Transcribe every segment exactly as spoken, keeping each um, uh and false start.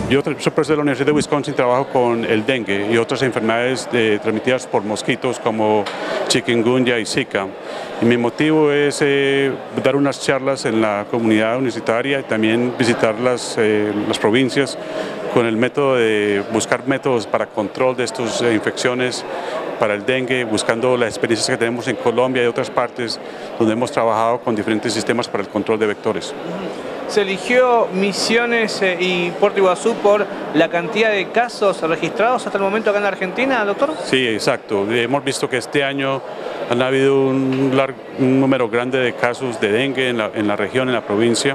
Yo soy profesor de la Universidad de Wisconsin, trabajo con el dengue y otras enfermedades eh, transmitidas por mosquitos como chikungunya y Zika. Y mi motivo es eh, dar unas charlas en la comunidad universitaria y también visitar las, eh, las provincias con el método de buscar métodos para control de estas eh, infecciones para el dengue, buscando las experiencias que tenemos en Colombia y otras partes donde hemos trabajado con diferentes sistemas para el control de vectores. Se eligió Misiones eh, y Puerto Iguazú por la cantidad de casos registrados hasta el momento acá en la Argentina, doctor. Sí, exacto. Hemos visto que este año han habido un, largo, un número grande de casos de dengue en la, en la región, en la provincia.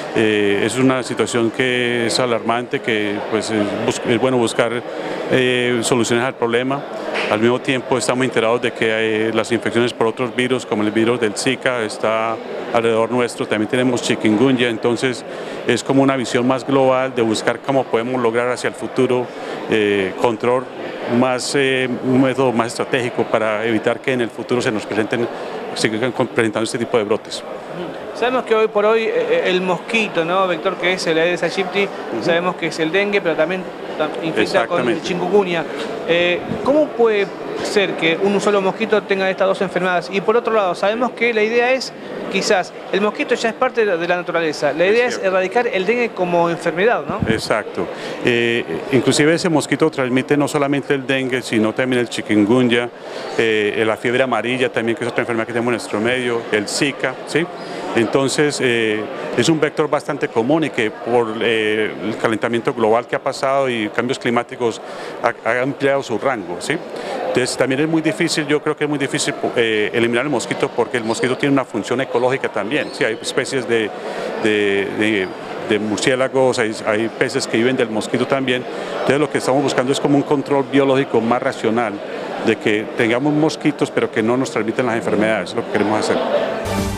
Eh, es una situación que es alarmante, que pues, es, es bueno buscar eh, soluciones al problema. Al mismo tiempo estamos enterados de que hay las infecciones por otros virus, como el virus del Zika, está alrededor nuestro, también tenemos chikungunya, entonces es como una visión más global de buscar cómo podemos lograr hacia el futuro eh, control más, eh, un método más estratégico para evitar que en el futuro se nos presenten, sigan presentando este tipo de brotes. Sabemos que hoy por hoy eh, el mosquito, ¿no, vector, que es el Aedes aegypti, uh-huh. sabemos que es el dengue, pero también infecta con el chikungunya. Eh, ¿Cómo puede ser que un solo mosquito tenga estas dos enfermedades? Y por otro lado, sabemos que la idea es, quizás, el mosquito ya es parte de la naturaleza, la idea es, es erradicar el dengue como enfermedad, ¿no? Exacto. Eh, inclusive ese mosquito transmite no solamente el dengue, sino también el chikungunya, eh, la fiebre amarilla también, que es otra enfermedad que tenemos en nuestro medio, el Zika, ¿sí? Entonces, eh, es un vector bastante común y que por eh, el calentamiento global que ha pasado y cambios climáticos ha, ha ampliado su rango, ¿sí? Entonces, también es muy difícil, yo creo que es muy difícil eh, eliminar el mosquito porque el mosquito tiene una función ecológica también, ¿sí? Hay especies de, de, de, de murciélagos, hay, hay peces que viven del mosquito también, entonces lo que estamos buscando es como un control biológico más racional de que tengamos mosquitos pero que no nos transmitan las enfermedades, es lo que queremos hacer.